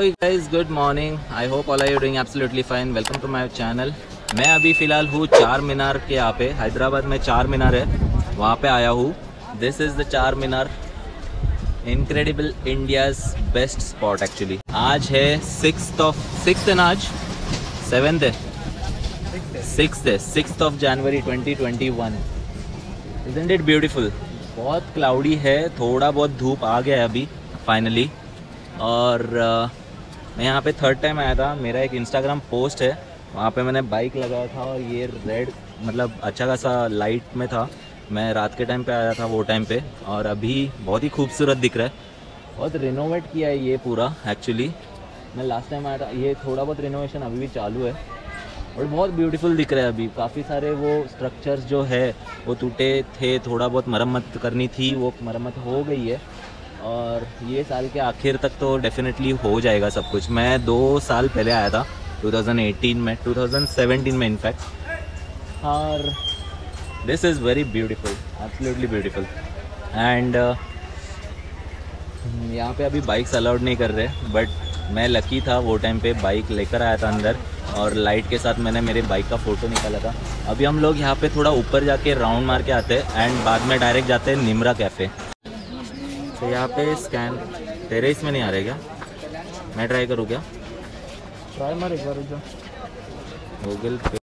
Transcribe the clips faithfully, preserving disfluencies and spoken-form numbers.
guys, good morning. I hope all of you are doing absolutely fine. Welcome to my channel. मैं अभी फ़िलहाल हूँ चार मीनार के यहाँ पे, हैदराबाद में चार मीनार है, वहाँ पे आया हूँ. This is the चार मीनार. Incredible India's best spot actually. आज है सिक्स्थ ऑफ सिक्स्थ है ना, आज सेवेंथ है, सिक्स्थ है sixth of January twenty twenty one. Isn't it beautiful? बहुत क्लाउडी है, थोड़ा बहुत धूप आ गया है अभी फाइनली. और uh, मैं यहाँ पे थर्ड टाइम आया था. मेरा एक इंस्टाग्राम पोस्ट है, वहाँ पे मैंने बाइक लगाया था और ये रेड मतलब अच्छा खासा लाइट में था. मैं रात के टाइम पे आया था वो टाइम पे, और अभी बहुत ही खूबसूरत दिख रहा है. बहुत रिनोवेट किया है ये पूरा एक्चुअली. मैं लास्ट टाइम आया था, ये थोड़ा बहुत रिनोवेशन अभी भी चालू है और बहुत ब्यूटीफुल दिख रहा है. अभी काफ़ी सारे वो स्ट्रक्चर्स जो है वो टूटे थे, थोड़ा बहुत मरम्मत करनी थी, वो मरम्मत हो गई है. और ये साल के आखिर तक तो डेफिनेटली हो जाएगा सब कुछ. मैं दो साल पहले आया था ट्वेंटी एटीन में, ट्वेंटी सेवेंटीन में इनफैक्ट. और this is very beautiful, absolutely beautiful. And यहाँ पे अभी बाइक्स अलाउड नहीं कर रहे, बट मैं लकी था वो टाइम पे बाइक लेकर आया था अंदर, और लाइट के साथ मैंने मेरे बाइक का फ़ोटो निकाला था. अभी हम लोग यहाँ पे थोड़ा ऊपर जाके राउंड मार के आते हैं एंड बाद में डायरेक्ट जाते हैं निम्रा कैफ़े. तो यहाँ पे स्कैन तेरे इसमें नहीं आ रहा है क्या? मैं ट्राई करूँ क्या? ट्राई मार एक बार गूगल पे.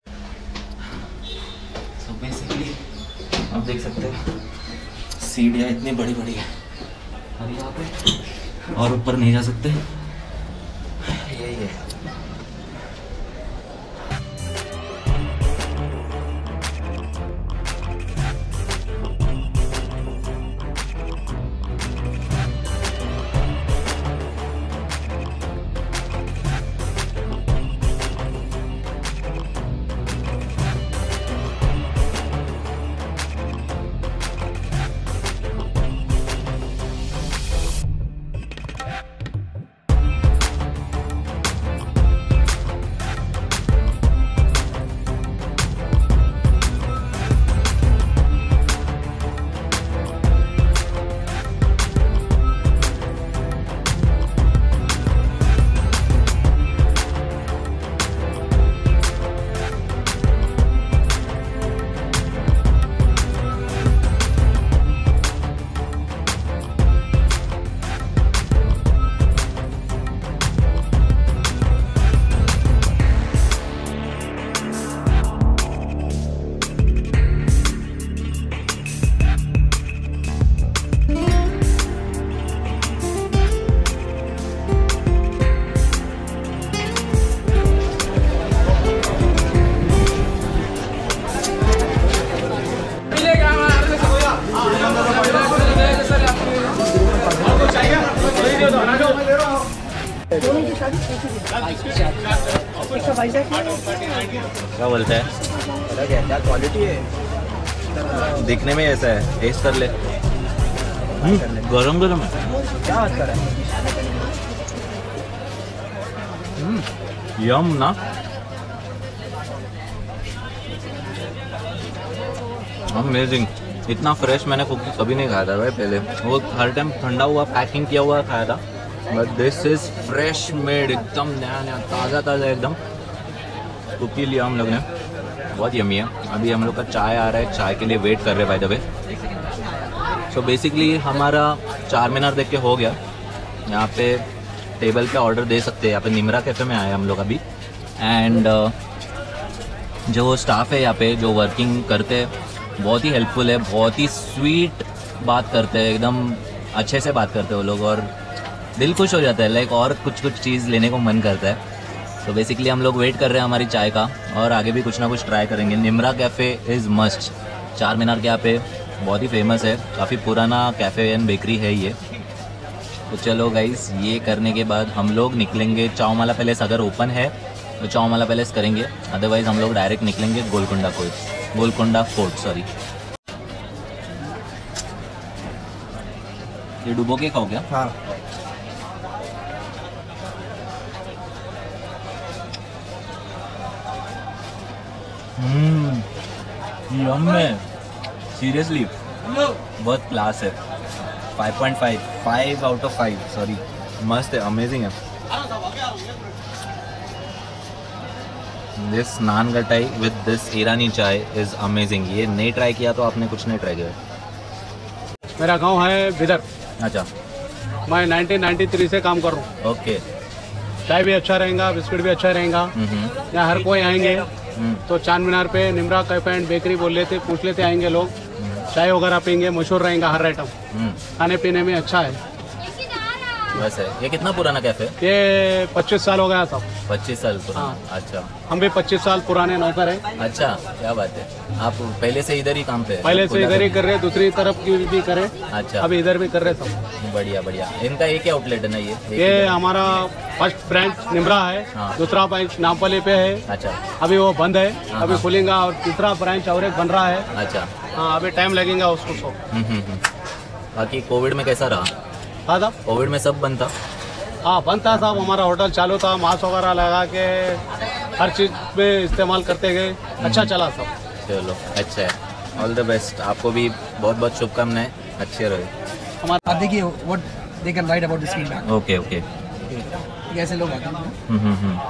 सो बेसिकली आप देख सकते हैं सीढ़ियाँ इतनी बड़ी बड़ी है और यहाँ पे, और ऊपर नहीं जा सकते. यही है. क्या बोलता है? क्या क्या क्वालिटी है, दिखने में ऐसा है. टेस्ट कर ले. गरम गरम है. क्या बात कर रहा है? यम ना. अमेजिंग. इतना फ्रेश मैंने कुकी कभी नहीं खाया था भाई पहले. वो हर टाइम ठंडा हुआ पैकिंग किया हुआ खाया था, but this is fresh made, एकदम नया नया ताज़ा ताज़ा एकदम. कुकी लिया हम लोग ने, बहुत यमी है. अभी हम लोग का चाय आ रहा है, चाय के लिए वेट कर रहे हैं by the way. So basically हमारा चार मीनार देख के हो गया. यहाँ पे टेबल पे ऑर्डर दे सकते हैं. यहाँ पे निम्रा कैफ़े में आए हम लोग अभी. एंड uh, जो स्टाफ है यहाँ पे जो वर्किंग करते हैं बहुत ही हेल्पफुल है, बहुत ही स्वीट बात करते हैं, एकदम अच्छे से बात करते हैं वो लोग, और दिल खुश हो जाता है. लाइक और कुछ कुछ चीज़ लेने को मन करता है. तो बेसिकली हम लोग वेट कर रहे हैं हमारी चाय का, और आगे भी कुछ ना कुछ ट्राई करेंगे. Nimrah cafe is must. Char Minar के यहाँ पे बहुत ही फेमस है, काफ़ी पुराना कैफ़े एंड बेकरी है ये. तो चलो गाइस, ये करने के बाद हम लोग निकलेंगे चावमाला पैलेस. अगर ओपन है तो चावमाला पैलेस करेंगे, अदरवाइज़ हम लोग डायरेक्ट निकलेंगे Golconda fort. Golconda fort sorry. ये डुबो के खाओ क्या? हाँ. हम्म, यम है सीरियसली, बहुत क्लास है. Five point five, five out of five sorry. मस्त है, अमेजिंग है. This naan khatai with this Irani chai is amazing. ये नहीं ट्राई किया तो आपने कुछ नहीं ट्राई किया। मेरा गांव है बिदर। अच्छा, मैं नाइनटीन नाइंटी थ्री से काम कर रहा हूँ। ओके। चाय भी अच्छा रहेगा, बिस्किट भी अच्छा रहेगा। हम्म यहाँ हर कोई आएंगे हम्म तो चार मीनार पे निमरा कैफे एंड बेकरी बोल लेते, पूछ लेते आएंगे लोग। चाय वगैरह पीएंगे, मशहूर रहेगा हर आइटम। हम्म खाने पीने में अच्छा है। वैसे ये कितना पुराना कैफे? ये पच्चीस साल हो गया सब। पच्चीस साल पुराना। हाँ। अच्छा हम भी पच्चीस साल पुराने नौकर हैं। अच्छा, क्या बात है। आप पहले से इधर ही काम पे? पहले से इधर ही कर रहे, दूसरी तरफ की भी करे। अच्छा, अभी इधर भी कर रहे सब। बढ़िया बढ़िया। इनका एक ही आउटलेट है ना ये? एक ये ही है। हमारा फर्स्ट ब्रांच निमरा है। हाँ। दूसरा ब्रांच नामपल्ली पे है। अच्छा अभी वो बंद है, हाँ, अभी हाँ। खुलेगा। और तीसरा ब्रांच और एक बन रहा है। अच्छा। हाँ, अभी टाइम लगेगा उसको। सो हम्म हम्म हम्म। बाकी कोविड में कैसा रहा? हाँ था, कोविड में सब बंद था? हाँ बंद था साहब। हमारा होटल चालू था, मास्क वगैरह लगा के हर चीज़ पे इस्तेमाल करते गए। अच्छा चला सब। चलो अच्छा है। All the best. आपको भी बहुत बहुत शुभकामनाएं, अच्छे रहे। हमारा आप देखिए what they can write about this feedback. Okay okay. कैसे लोग आते हैं, हम्म हम्म हम्म।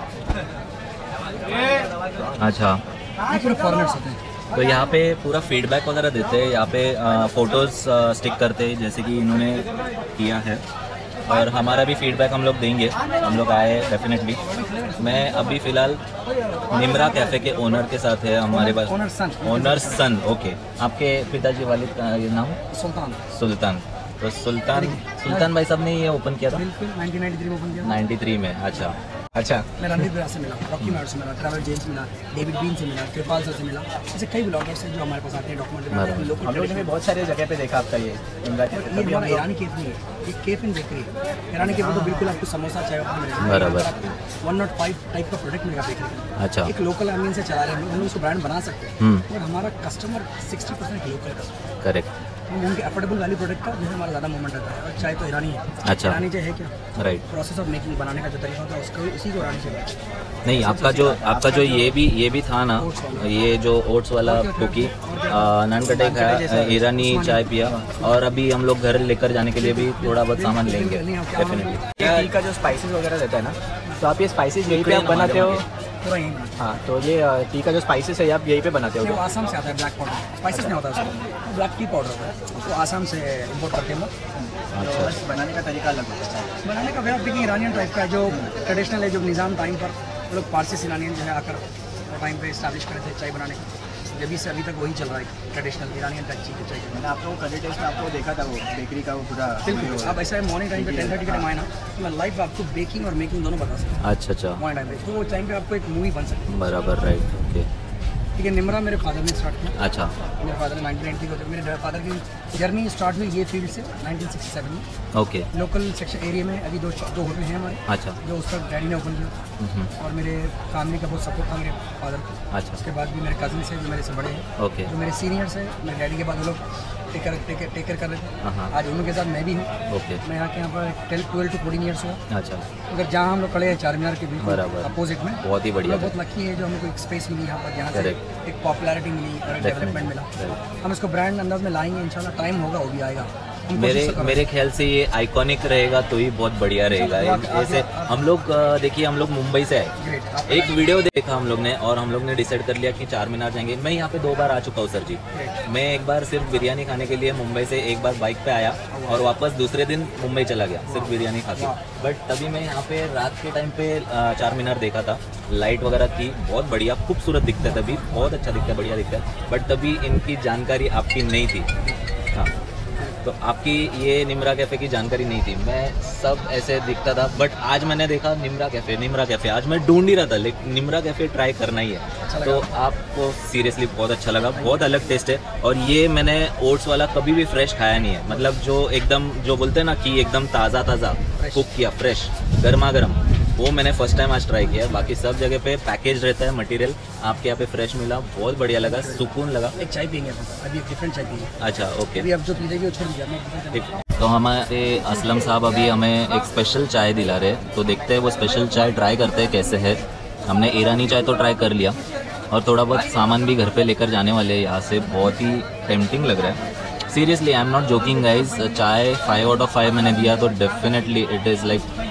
अच्छा, ये पूरे फॉरेनर्स होते हैं। तो यहाँ पे पूरा फीडबैक वगैरह देते हैं, यहाँ पे फ़ोटोज़ स्टिक करते हैं जैसे कि इन्होंने किया है, और हमारा भी फीडबैक हम लोग देंगे। हम लोग आए डेफिनेटली। मैं अभी फ़िलहाल निमरा कैफ़े के ओनर के साथ है हमारे पास। Owner son owner son, okay. आपके पिताजी वालिद का ये नाम? सुल्तान। सुल्तान। तो सुल्तान सुल्तान भाई साहब ने ये ओपन किया था बिल्कुल नाइनटीन नाइंटी थ्री में ओपन किया। नाइन्टी थ्री में। अच्छा अच्छा। मैं रणदीप बिराज से मिला, रॉकी मैड से मिला, ट्रैवल जेम्स से मिला, डेविड बीन से मिला, कृपाल सर से मिला। ऐसे कई ब्लॉगर्स हैं जो हमारे पास आते हैं डॉक्यूमेंट्री। हम लोग ने बहुत सारे जगह पे देखा आपका ये निमरा कैफे। ये हमारा ईरानी केफ नहीं है, ये केफ एंड बेकरी है। ईरानी केफ में तो बिल्कुल आपको समोसा चाय वगैरह मिलेगा। बराबर। वन नॉट फाइव टाइप का प्रोडक्ट मिलेगा बेकरी का। अच्छा। एक लोकल एम्बियंस से चला रहे हैं, हम लोग उसको ब्रांड बना सकते हैं। हम्म, बट हमारा customer sixty percent local customer. Correct. हम उनके अफोर्डेबल वैल्यू प्रोडक्ट का जो है हमारा ज़्यादा मूवमेंट रहता है। और चाय तो ईरानी है। अच्छा। ईरानी चाय है क्या? राइट। प्रोसेस ऑफ मेकिंग, बनाने का जो तरीका होता है उसको उसी को ईरानी चाय। नहीं, आपका जो आपका जो ये भी ये भी था ना, ये जो ओट्स वाला कुकी, नान कटाई खाया, ईरानी चाय पिया, और अभी हम लोग घर लेकर जाने के लिए भी थोड़ा बहुत सामान लेंगे डेफिनेटली। ये टी का जो स्पाइसेस वगैरह रहता है ना, तो आप ये स्पाइसेस यहीं पे आप बनाते हो? पूरा यहीं बनाते हैं। हाँ, तो ये टी का जो स्पाइसेस है आप यहीं पे बनाते ये हो? आसाम से आता है, ब्लैक पाउडर। स्पाइसेस नहीं होता उसको, ब्लैक टी पाउडर होता है, उसको आसाम से इम्पोर्ट करते हैं हम लोग। अच्छा। बनाने का तरीका अलग होता है। बनाने का आप देखिए ईरानियन टाइप का जो ट्रेडिशनल है, जो निज़ाम टाइम पर वो लोग पारसी से ईरानियन जो है आकर टाइम पे इस्टेब्लिश करे थे चाय बनाने का। जब से अभी तक वही चल रहा है, ट्रेडिशनल ईरानियन टाइप चीज़ चाय। मैंने आप लोगों को कभी टेस्ट में आपको देखा था वो बेकरी का वो पूरा। बिल्कुल, आप ऐसा है मॉर्निंग टाइम पे टेन थर्टी के टाइम आए ना, तो मैं लाइव आपको बेकिंग और मेकिंग दोनों बता सकता हूँ अच्छा अच्छा, मॉर्निंग टाइम पे। तो वो टाइम पे आपको एक मूवी बन सकती है। बराबर, राइट। ओके। ठीक है, निमरा मेरे फादर ने स्टार्ट किया। अच्छा। मेरे फादर ने नाइनटीन नाइंटी को, मेरे फादर की जर्नी स्टार्ट हुई ये फील्ड से नाइनटीन सिक्सटी सेवन में। ओके। लोकल सेक्शन एरिया में अभी दो दो होटल हैं हमारे, अच्छा। जो उस तक डैडी ने ओपन किया। हम्म, और मेरे फैमिली का बहुत सपोर्ट था मेरे फादर को। अच्छा। उसके बाद भी मेरे कजिन्स हैं जो मेरे से बड़े हैं, ओके। जो मेरे सीनियर्स हैं। मेरे डैडी के बाद वो लोग take care take take care कर रहे थे। हाँ। आज उनके साथ मैं भी हूँ। ओके। मैं यहाँ के यहाँ पर ट्वेल्व टू फोर्टीन ईयर्स हुआ। अच्छा, अगर जहाँ हम लोग खड़े हैं चार मीनार के बिल्कुल बराबर। अपोजिट में, बहुत ही बढ़िया। हम लोग बहुत लकी है जो हमको एक स्पेस मिली यहाँ पर, जहाँ से Correct। एक पॉपुलैरिटी मिली और एक डेवलपमेंट मिला। Right। हम इसको ब्रांड अंदाज में लाएंगे इंशाल्लाह, टाइम होगा वो भी आएगा। हम मेरे कोशिश तो कर रहे मेरे ख्याल से ये आइकॉनिक रहेगा तो ही बहुत बढ़िया रहेगा। जैसे हम लोग अ, देखिए हम लोग मुंबई से आए, हैं। ग्रेट। आप एक वीडियो देखा हम लोग ने, और हम लोग ने डिसाइड कर लिया कि चार मीनार जाएंगे। मैं यहाँ पे दो बार आ चुका हूँ सर जी। ग्रेट। मैं एक बार सिर्फ बिरयानी खाने के लिए मुंबई से एक बार बाइक पे आया, और वापस दूसरे दिन मुंबई चला गया सिर्फ बिरयानी खा के। बट तभी मैं यहाँ पे रात के टाइम पे अ, चार मीनार देखा था, लाइट वगैरह थी, बहुत बढ़िया खूबसूरत दिखता है, तभी बहुत अच्छा दिखता है, बढ़िया दिखता है। बट तभी इनकी जानकारी आपकी नहीं थी। हाँ, तो आपकी ये निमरा कैफ़े की जानकारी नहीं थी। मैं सब ऐसे दिखता था, बट आज मैंने देखा निमरा कैफ़े, निमरा कैफ़े। आज मैं ढूंढ ही रहा था, लेकिन निमरा कैफ़े ट्राई करना ही है। तो आपको सीरियसली बहुत अच्छा लगा, बहुत अलग टेस्ट है। और ये मैंने ओट्स वाला कभी भी फ्रेश खाया नहीं है, मतलब जो एकदम जो बोलते हैं ना कि एकदम ताज़ा ताज़ा कुक किया, फ्रेश गर्मा गर्म, वो मैंने फर्स्ट टाइम आज ट्राई किया है। बाकी सब जगह पे पैकेज रहता है मटेरियल, आपके यहाँ पे फ्रेश मिला, बहुत बढ़िया लगा, सुकून लगा। एक चाय पियेंगे अपन, अभी एक डिफरेंट चाय पियेंगे। अच्छा, ओके। अभी अब जो पी लेंगे वो छोड़ दीजिए, मैं different चाय ठीक। तो हमारे असलम साहब अभी हमें एक स्पेशल चाय दिला रहे हैं, तो देखते हैं वो स्पेशल चाय ट्राई करते हैं कैसे है। हमने ईरानी चाय तो ट्राई कर लिया, और थोड़ा बहुत सामान भी घर पे लेकर जाने वाले हैं यहाँ से। बहुत ही टेम्पटिंग लग रहा है, seriously I am not joking guys. चाय फाइव आउट ऑफ फाइव मैंने दिया, तो डेफिनेटली इट इज़ लाइक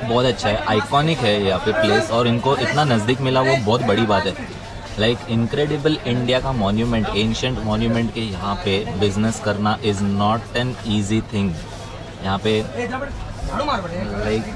बहुत अच्छा है, आइकॉनिक है यहाँ पे प्लेस, और इनको इतना नज़दीक मिला वो बहुत बड़ी बात है। लाइक इनक्रेडिबल इंडिया का मॉन्यूमेंट, एंशियंट मॉन्यूमेंट के यहाँ पे बिजनेस करना is not an easy thing. यहाँ पे लाइक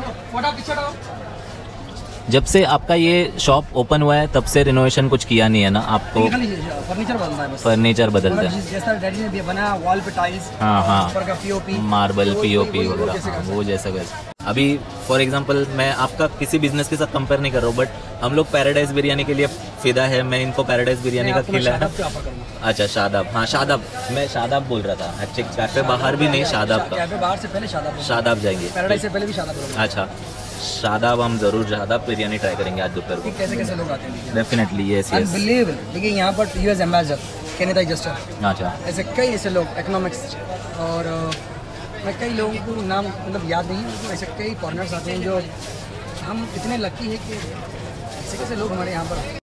जब से आपका ये शॉप ओपन हुआ है तब से रिनोवेशन कुछ किया नहीं है ना आपको? फर्नीचर बदलता है बस। फर्नीचर बदलता है, जैसा डैडी ने बनाया वॉल पे टाइल्स, हाँ हाँ, ऊपर का पीओपी, मार्बल पीओपी वगैरह, हाँ, वो जैसा वैसा। अभी फॉर एग्जांपल मैं आपका किसी बिजनेस के साथ कंपेयर नहीं कर रहा हूँ, बट हम लोग पैराडाइज बिरयानी के लिए फिदा है। मैं इनको पैराडाइज बिरयानी का खिलाया। अच्छा शादाब, हाँ शादाब, मैं शादाब बोल रहा था एक्चुअली, कैफे बाहर भी नहीं, शादाब का, कैफे बाहर से पहले शादाब, शादाब जाएंगे, पैराडाइज से पहले भी शादाब। अच्छा शादाब, हम जरूर शादाब बिरयानी ट्राई करेंगे आज दोपहर को। कैसे कैसे लोग आते हैं डेफिनेटली, यस यस। अनबिलीवेबल। देखिए यहाँ पर यूएस एम्बेसडर केनेथा जस्टर, अच्छा, ऐसे कई ऐसे लोग इकोनॉमिक्स, और मैं कई लोगों को नाम मतलब याद नहीं है, ऐसे कई फॉरनर्स आते हैं जो हम इतने लकी है कि ऐसे कैसे लोग हमारे यहाँ पर।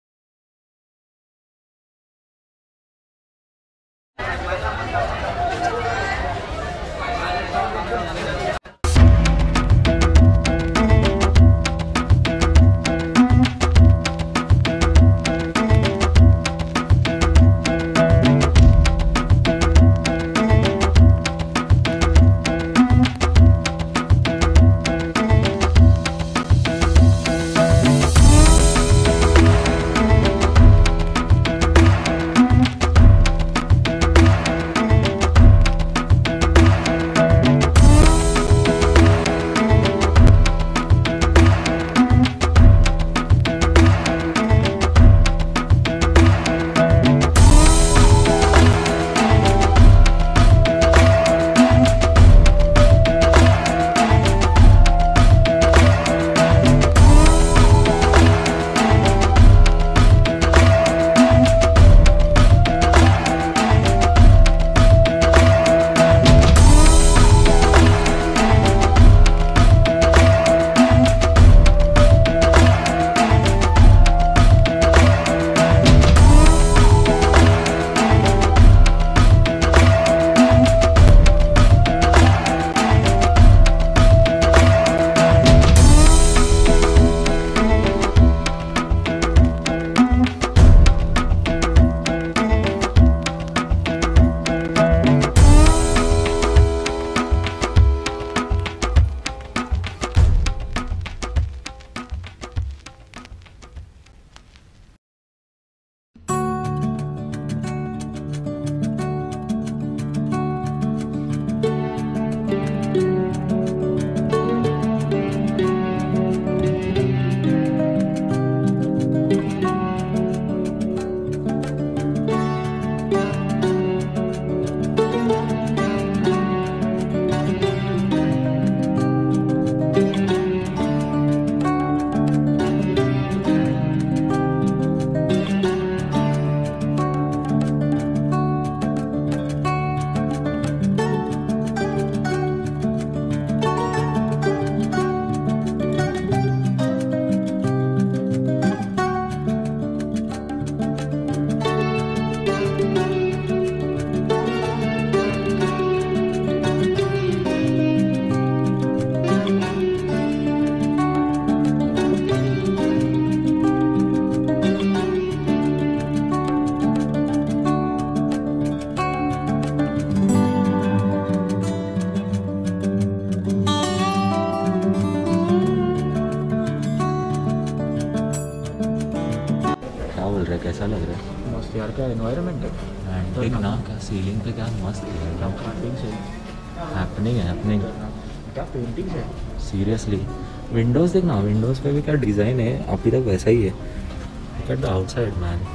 कैसा लग रहा है? मस्त यार, क्या एनवायरनमेंट है। एंड देख ना, क्या सीलिंग पे क्या मस्त है, हैपनिंग है, हैपनिंग, क्या पेंटिंग है सीरियसली। विंडोज़ देखना, विंडोज़ पे भी क्या डिज़ाइन है, अभी तक वैसा ही है। Look at the outside man.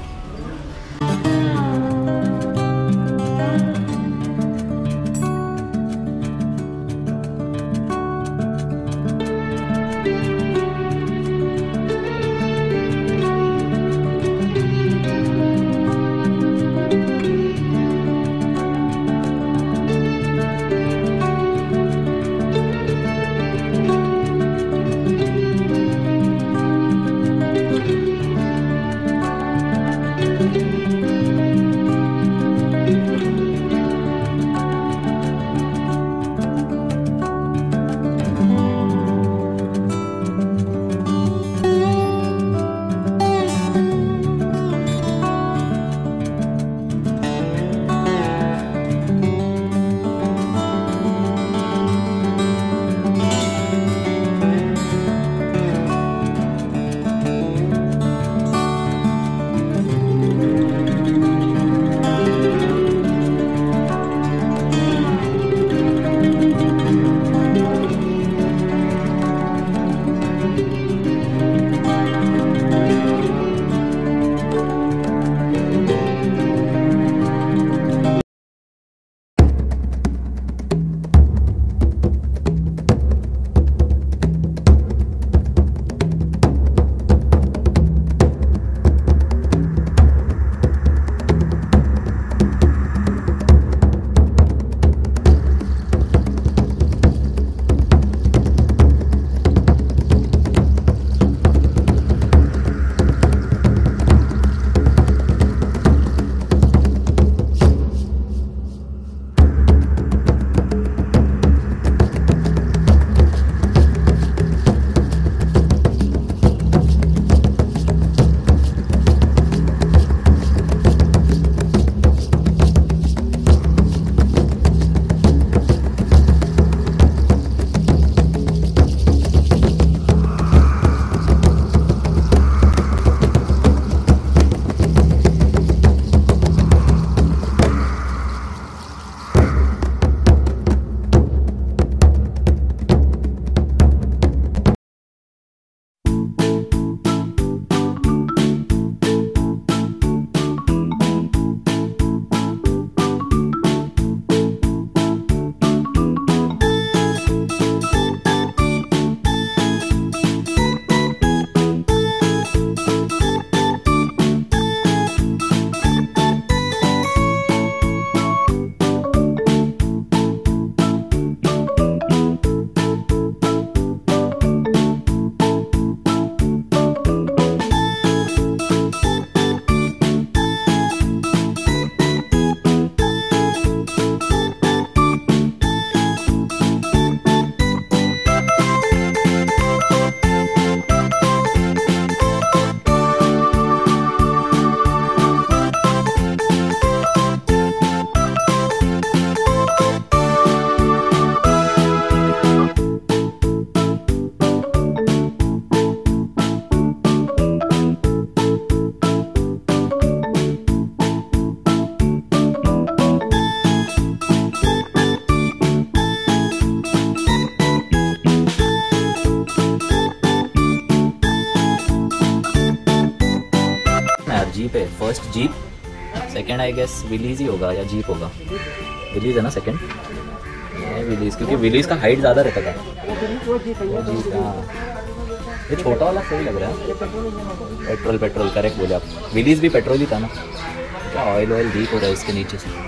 Jeep है, first jeep, second I guess Willys ही होगा या जीप होगा, विलीज है ना सेकंड, विलीज, क्योंकि विलीज का हाइट ज़्यादा रहता था। जीप, हाँ ये छोटा वाला सही लग रहा है, पेट्रोल पेट्रोल करेक्ट बोले आप, विलीज भी पेट्रोल ही था ना, क्या ऑयल ऑयल लीक हो रहा है इसके नीचे से।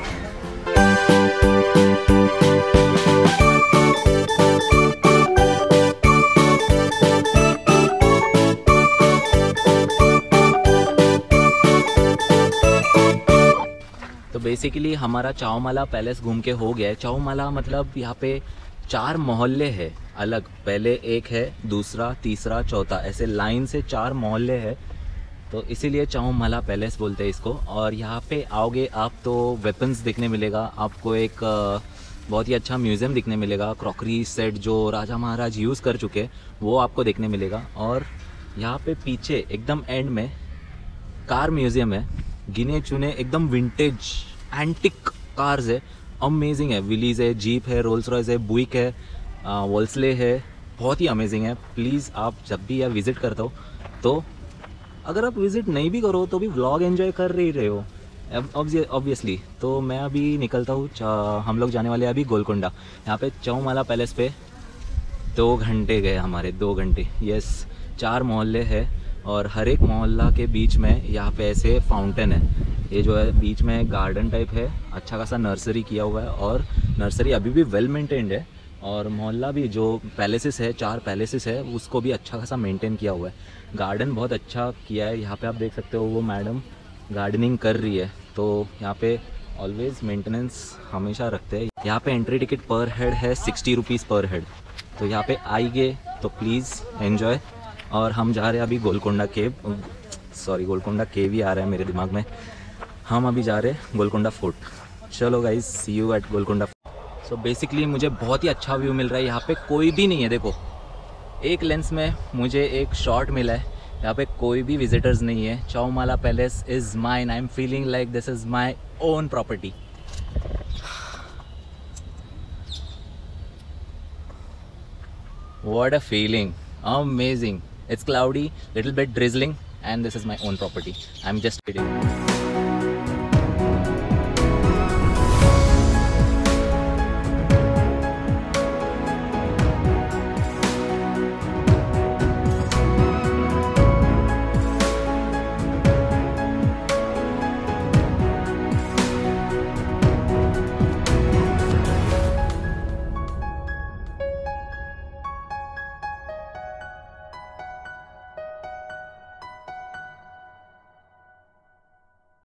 तो बेसिकली हमारा चाओमाला पैलेस घूम के हो गया है। चाओमाला मतलब यहाँ पे चार मोहल्ले हैं अलग, पहले एक है, दूसरा, तीसरा, चौथा, ऐसे लाइन से चार मोहल्ले हैं, तो इसीलिए चाओमाला पैलेस बोलते हैं इसको। और यहाँ पे आओगे आप तो वेपन्स देखने मिलेगा आपको, एक बहुत ही अच्छा म्यूज़ियम दिखने मिलेगा, क्रॉकरी सेट जो राजा महाराज यूज़ कर चुके वो आपको देखने मिलेगा। और यहाँ पे पीछे एकदम एंड में कार म्यूज़ियम है, गिने चुने एकदम विंटेज एंटिक कार्स है, अमेजिंग है, विलीज है, जीप है, रोल्स रॉयस है, बुइक है, वोल्सले है, बहुत ही अमेजिंग है। प्लीज़ आप जब भी यहाँ विज़िट करते हो, तो अगर आप विज़िट नहीं भी करो तो भी व्लॉग एंजॉय कर ही रहे हो ऑब्वियसली। तो मैं अभी निकलता हूँ, हम लोग जाने वाले हैं अभी गोलकोंडा। यहाँ पे चाओमाला पैलेस पे दो घंटे गए हमारे, दो घंटे यस। चार मोहल्ले हैं और हर एक मोहल्ला के बीच में यहाँ पे ऐसे फाउंटेन है, ये जो है बीच में गार्डन टाइप है, अच्छा खासा नर्सरी किया हुआ है, और नर्सरी अभी भी वेल मेंटेन्ड है। और मोहल्ला भी जो पैलेसेस है, चार पैलेसेस है, उसको भी अच्छा खासा मेंटेन किया हुआ है, गार्डन बहुत अच्छा किया है। यहाँ पे आप देख सकते हो वो मैडम गार्डनिंग कर रही है, तो यहाँ पे ऑलवेज मेंटेनेंस हमेशा रखते हैं। यहाँ पे एंट्री टिकट पर हेड है सिक्सटी रुपीज़ पर हेड, तो यहाँ पे आइए तो प्लीज़ एन्जॉय। और हम जा रहे हैं अभी Golconda cave, sorry Golconda cave ही आ रहा है मेरे दिमाग में, हम अभी जा रहे हैं गोलकोंडा फोर्ट। चलो guys, see you at Golconda. So basically मुझे बहुत ही अच्छा व्यू मिल रहा है, यहाँ पे कोई भी नहीं है, देखो एक लेंस में मुझे एक शॉट मिला है, यहाँ पे कोई भी विजिटर्स नहीं है। Chowmahalla palace is mine, I am feeling like this is my own property. What a feeling, amazing. It's cloudy, little bit drizzling, and this is my own property. I'm just kidding.